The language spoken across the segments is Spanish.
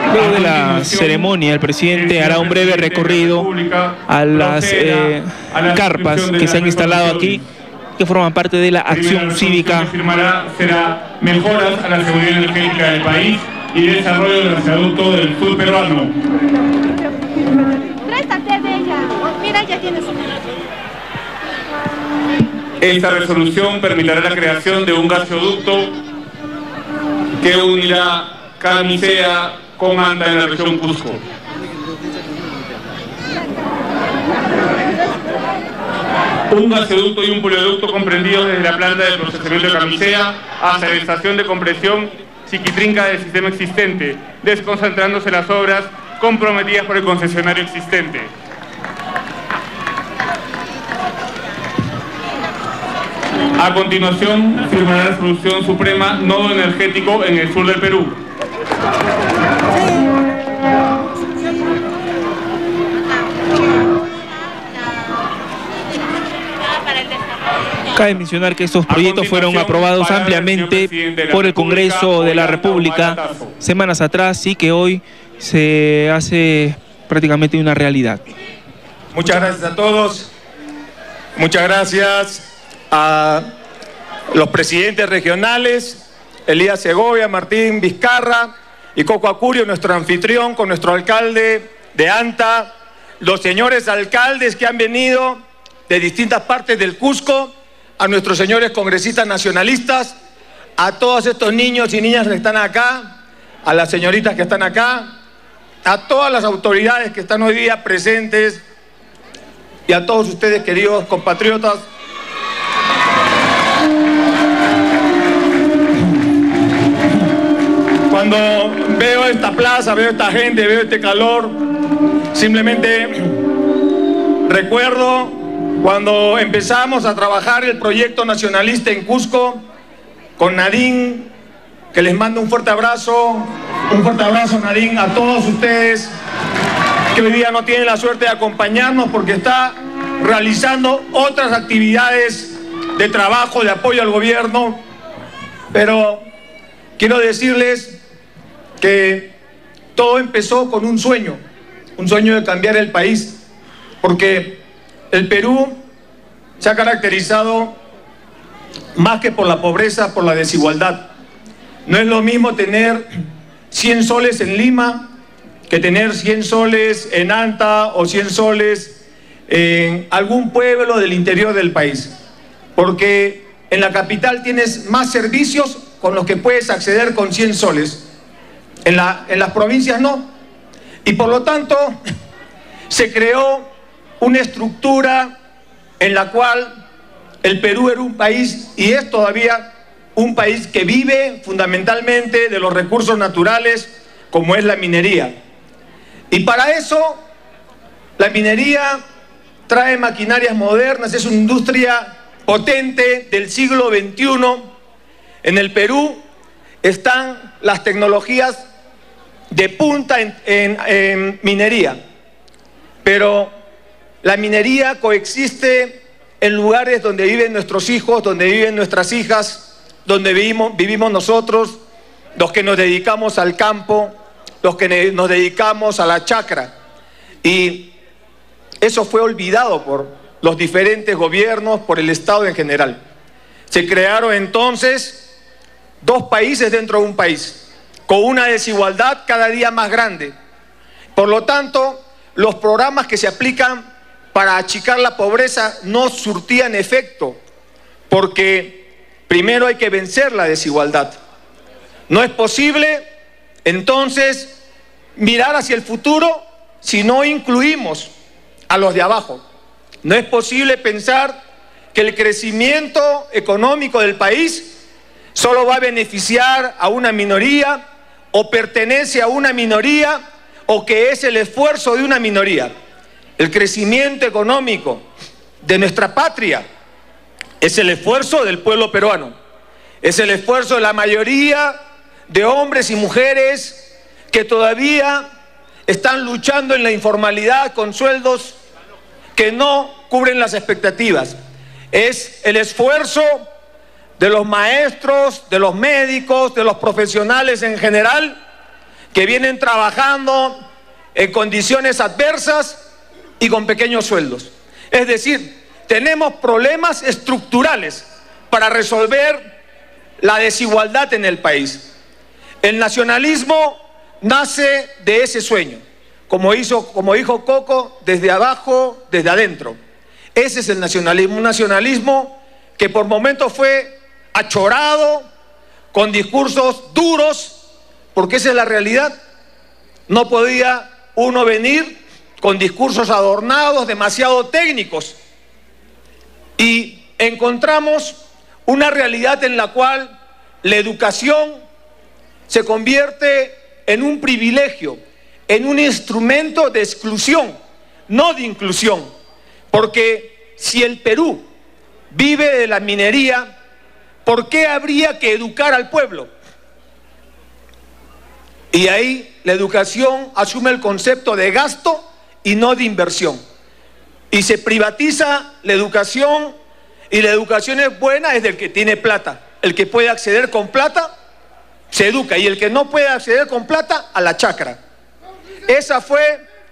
Luego de la ceremonia, el presidente hará un breve recorrido a las carpas que se han instalado aquí, que forman parte de la acción cívica. Será mejoras a la seguridad energética del país y desarrollo del gasoducto del sur peruano. Préstate de ella. Mira, ya tienes un... Esta resolución permitirá la creación de un gasoducto que unirá Camisea con Anta en la región Cusco. Un gasoducto y un polioducto comprendidos desde la planta de procesamiento de Camisea hasta la estación de compresión Chiquitrinca del sistema existente, desconcentrándose las obras comprometidas por el concesionario existente. A continuación, firmará la resolución suprema nodo energético en el sur del Perú. Cabe mencionar que estos proyectos fueron aprobados ampliamente por el Congreso de la República semanas atrás y que hoy se hace prácticamente una realidad. Muchas gracias a todos. Muchas gracias a los presidentes regionales, Elías Segovia, Martín Vizcarra y Coco Acurio, nuestro anfitrión, con nuestro alcalde de Anta, los señores alcaldes que han venido de distintas partes del Cusco, a nuestros señores congresistas nacionalistas, a todos estos niños y niñas que están acá, a las señoritas que están acá, a todas las autoridades que están hoy día presentes y a todos ustedes, queridos compatriotas. Cuando veo esta plaza, veo esta gente, veo este calor, simplemente recuerdo cuando empezamos a trabajar el proyecto nacionalista en Cusco con Nadine, que les mando un fuerte abrazo Nadine, a todos ustedes que hoy día no tienen la suerte de acompañarnos porque está realizando otras actividades de trabajo, de apoyo al gobierno, pero quiero decirles que todo empezó con un sueño de cambiar el país, porque el Perú se ha caracterizado más que por la pobreza, por la desigualdad. No es lo mismo tener 100 soles en Lima que tener 100 soles en Anta o 100 soles en algún pueblo del interior del país, porque en la capital tienes más servicios con los que puedes acceder con 100 soles. En las provincias no. Y por lo tanto se creó una estructura en la cual el Perú era un país, y es todavía un país que vive fundamentalmente de los recursos naturales, como es la minería. Y para eso la minería trae maquinarias modernas, es una industria potente del siglo XXI. En el Perú están las tecnologías de punta en minería, pero la minería coexiste en lugares donde viven nuestros hijos, donde viven nuestras hijas, donde vivimos nosotros, los que nos dedicamos al campo, los que nos dedicamos a la chacra. Y eso fue olvidado por los diferentes gobiernos, por el Estado en general. Se crearon entonces dos países dentro de un país, con una desigualdad cada día más grande. Por lo tanto, los programas que se aplican para achicar la pobreza no surtían efecto, porque primero hay que vencer la desigualdad. No es posible, entonces, mirar hacia el futuro si no incluimos a los de abajo. No es posible pensar que el crecimiento económico del país solo va a beneficiar a una minoría, o pertenece a una minoría, o que es el esfuerzo de una minoría. El crecimiento económico de nuestra patria es el esfuerzo del pueblo peruano, es el esfuerzo de la mayoría de hombres y mujeres que todavía están luchando en la informalidad con sueldos que no cubren las expectativas. Es el esfuerzo de los maestros, de los médicos, de los profesionales en general, que vienen trabajando en condiciones adversas y con pequeños sueldos. Es decir, tenemos problemas estructurales para resolver la desigualdad en el país. El nacionalismo nace de ese sueño, como dijo Coco, desde abajo, desde adentro. Ese es el nacionalismo, un nacionalismo que por momentos fue achorado, con discursos duros, porque esa es la realidad. No podía uno venir con discursos adornados, demasiado técnicos. Y encontramos una realidad en la cual la educación se convierte en un privilegio, en un instrumento de exclusión, no de inclusión. Porque si el Perú vive de la minería, ¿por qué habría que educar al pueblo? Y ahí la educación asume el concepto de gasto y no de inversión. Y se privatiza la educación, y la educación es buena es del que tiene plata. El que puede acceder con plata, se educa, y el que no puede acceder con plata, a la chacra. Esa fue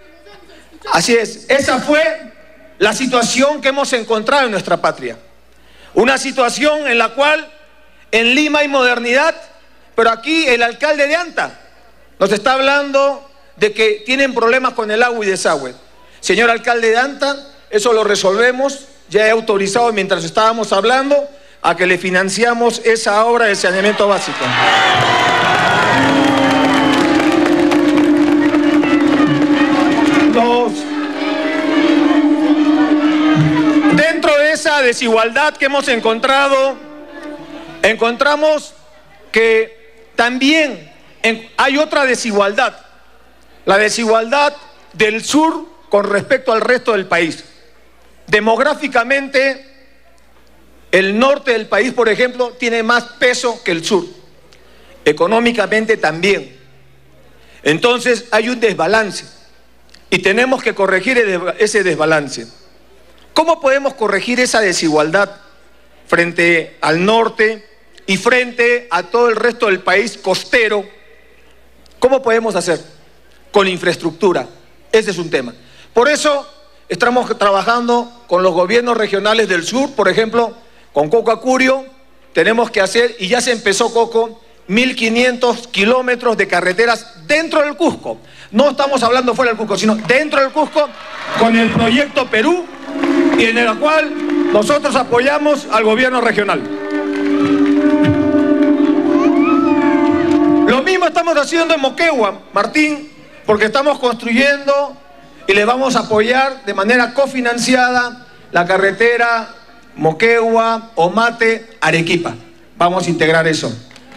la situación que hemos encontrado en nuestra patria. Una situación en la cual en Lima hay modernidad, pero aquí el alcalde de Anta nos está hablando de que tienen problemas con el agua y desagüe. Señor alcalde de Anta, eso lo resolvemos. Ya he autorizado, mientras estábamos hablando, a que le financiamos esa obra de saneamiento básico. Dentro de esa desigualdad que hemos encontrado, encontramos que también hay otra desigualdad, la desigualdad del sur con respecto al resto del país. Demográficamente, el norte del país, por ejemplo, tiene más peso que el sur. Económicamente también. Entonces hay un desbalance y tenemos que corregir ese desbalance. ¿Cómo podemos corregir esa desigualdad frente al norte y frente a todo el resto del país costero? ¿Cómo podemos hacer? Con infraestructura. Ese es un tema. Por eso estamos trabajando con los gobiernos regionales del sur, por ejemplo, con Coco Acurio. Tenemos que hacer, y ya se empezó, Coco, 1.500 kilómetros de carreteras dentro del Cusco. No estamos hablando fuera del Cusco, sino dentro del Cusco, con el proyecto Perú, y en el cual nosotros apoyamos al gobierno regional. Lo mismo estamos haciendo en Moquegua, Martín, porque estamos construyendo y le vamos a apoyar de manera cofinanciada la carretera Moquegua, Omate, Arequipa. Vamos a integrar eso.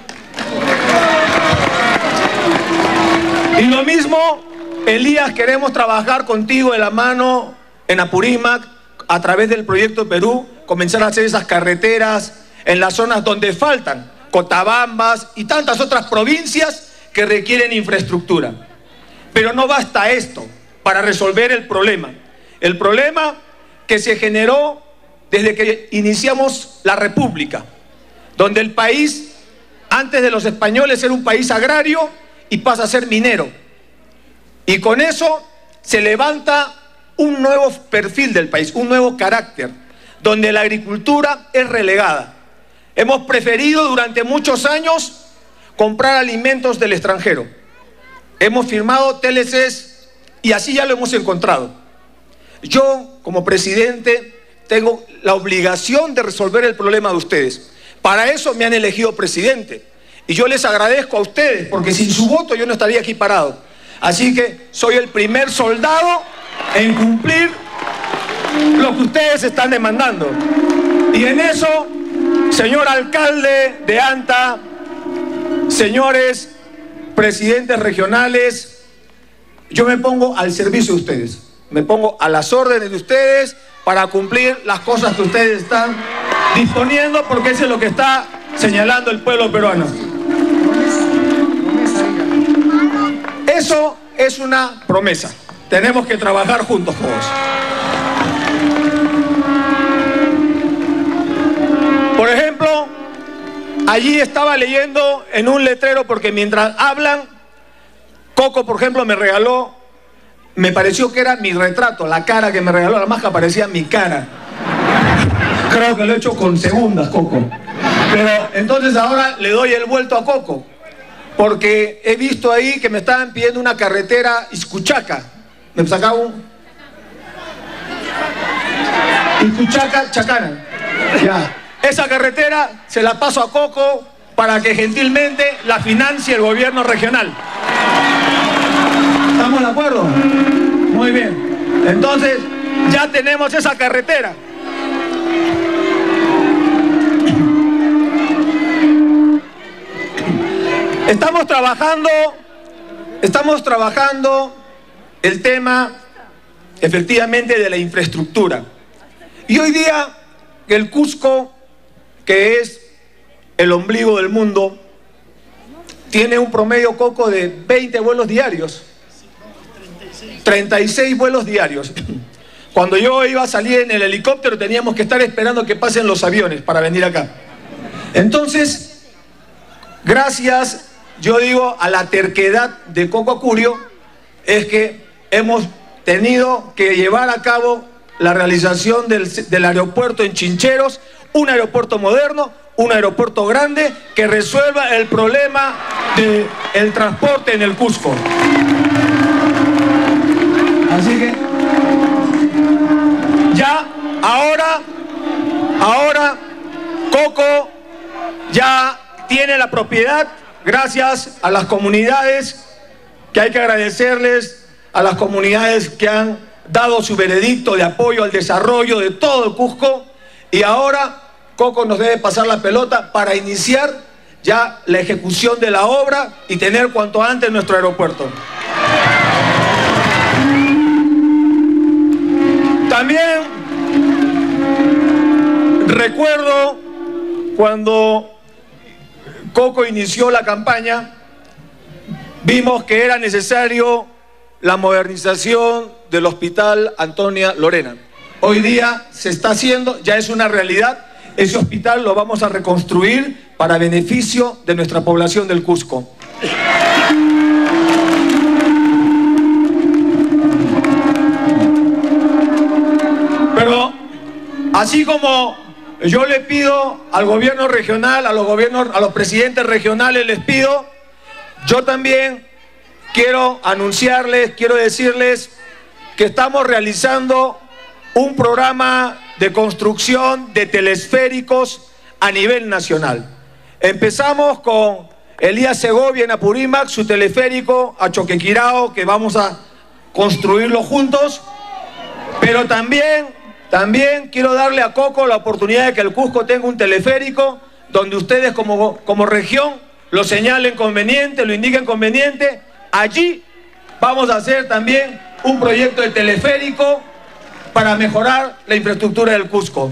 Y lo mismo, Elías, queremos trabajar contigo de la mano en Apurímac, a través del proyecto Perú, comenzar a hacer esas carreteras en las zonas donde faltan, Cotabambas y tantas otras provincias que requieren infraestructura. Pero no basta esto para resolver el problema. El problema que se generó desde que iniciamos la República, donde el país, antes de los españoles, era un país agrario y pasa a ser minero. Y con eso se levanta un nuevo perfil del país, un nuevo carácter, donde la agricultura es relegada. Hemos preferido durante muchos años comprar alimentos del extranjero. Hemos firmado TLCs y así ya lo hemos encontrado. Yo, como presidente, tengo la obligación de resolver el problema de ustedes. Para eso me han elegido presidente. Y yo les agradezco a ustedes, porque sin su voto yo no estaría aquí parado. Así que soy el primer soldado en cumplir lo que ustedes están demandando. Y en eso, señor alcalde de Anta, señores presidentes regionales, yo me pongo al servicio de ustedes. Me pongo a las órdenes de ustedes para cumplir las cosas que ustedes están disponiendo, porque eso es lo que está señalando el pueblo peruano. Eso es una promesa. Tenemos que trabajar juntos todos. Por ejemplo, allí estaba leyendo en un letrero, porque mientras hablan, Coco, por ejemplo, me regaló, me pareció que era mi retrato, la cara que me regaló la máscara parecía mi cara. Creo que lo he hecho con segundas, Coco. Pero entonces ahora le doy el vuelto a Coco, porque he visto ahí que me estaban pidiendo una carretera Iscuchaca. Me sacaba un... Iscuchaca, Chacana. Ya. Esa carretera se la paso a Coco para que gentilmente la financie el gobierno regional. ¿Estamos de acuerdo? Muy bien. Entonces, ya tenemos esa carretera. Estamos trabajando el tema, efectivamente, de la infraestructura. Y hoy día, que el Cusco, que es el ombligo del mundo, tiene un promedio, Coco, de 20 vuelos diarios. 36 vuelos diarios. Cuando yo iba a salir en el helicóptero teníamos que estar esperando que pasen los aviones para venir acá. Entonces, gracias, yo digo, a la terquedad de Coco Acurio, es que hemos tenido que llevar a cabo la realización del aeropuerto en Chincheros, un aeropuerto moderno, un aeropuerto grande que resuelva el problema del transporte en el Cusco. Así que ya ahora Coco ya tiene la propiedad gracias a las comunidades, que hay que agradecerles a las comunidades que han dado su veredicto de apoyo al desarrollo de todo el Cusco, y ahora Coco nos debe pasar la pelota para iniciar ya la ejecución de la obra y tener cuanto antes nuestro aeropuerto. También recuerdo cuando Coco inició la campaña, vimos que era necesario la modernización del Hospital Antonia Lorena. Hoy día se está haciendo, ya es una realidad. Ese hospital lo vamos a reconstruir para beneficio de nuestra población del Cusco. Pero así como yo le pido al gobierno regional, a los presidentes regionales les pido, yo también quiero anunciarles, quiero decirles que estamos realizando un programa de construcción de telesféricos a nivel nacional. Empezamos con Elías Segovia en Apurímac, su teleférico a Choquequirao, que vamos a construirlo juntos, pero también quiero darle a Coco la oportunidad de que el Cusco tenga un teleférico donde ustedes como región lo señalen conveniente, lo indiquen conveniente. Allí vamos a hacer también un proyecto de teleférico para mejorar la infraestructura del Cusco.